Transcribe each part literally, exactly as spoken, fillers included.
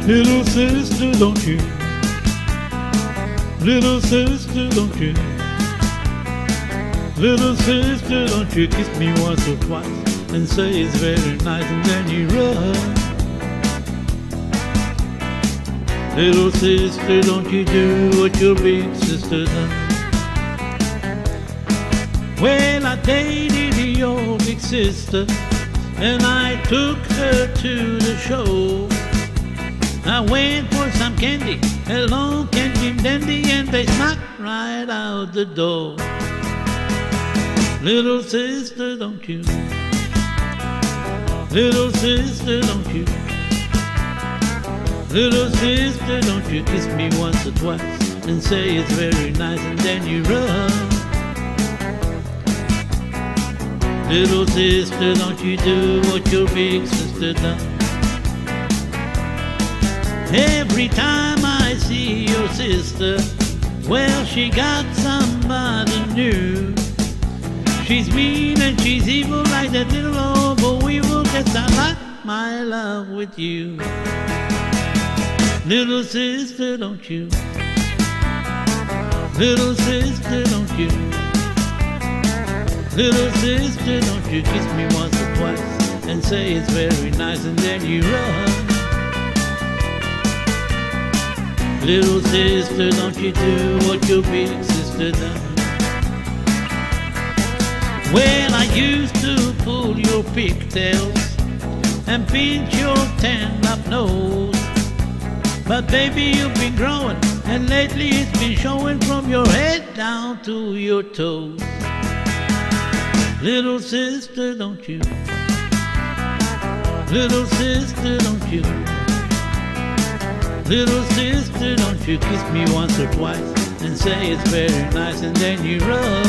Little sister, don't you? Little sister, don't you? Little sister, don't you kiss me once or twice and say it's very nice and then you run. Little sister, don't you do what your big sister done. Well, I dated your big sister and I took her to the show. I went for some candy, hello, can Jim Dandy, and they knocked right out the door. Little sister, don't you? Little sister, don't you? Little sister, don't you kiss me once or twice and say it's very nice and then you run. Little sister, don't you do what your big sister done. Every time I see your sister, well, she got somebody new. She's mean and she's evil like that little old boy weevil. Guess I like my love with you. Little sister, don't you? Little sister, don't you? Little sister, don't you kiss me once or twice and say it's very nice and then you run. Little sister, don't you do what your big sister done. Well, I used to pull your pigtails and pinch your tan up nose, but baby, you've been growing and lately it's been showing from your head down to your toes. Little sister, don't you? Little sister, don't you? Little sister, don't you kiss me once or twice and say it's very nice and then you run.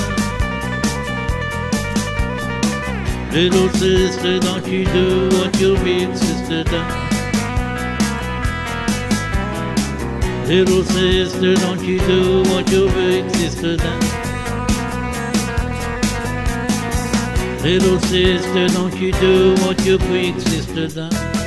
Little sister, don't you do what your big sister done. Little sister, don't you do what your big sister done. Little sister, don't you do what your big sister done.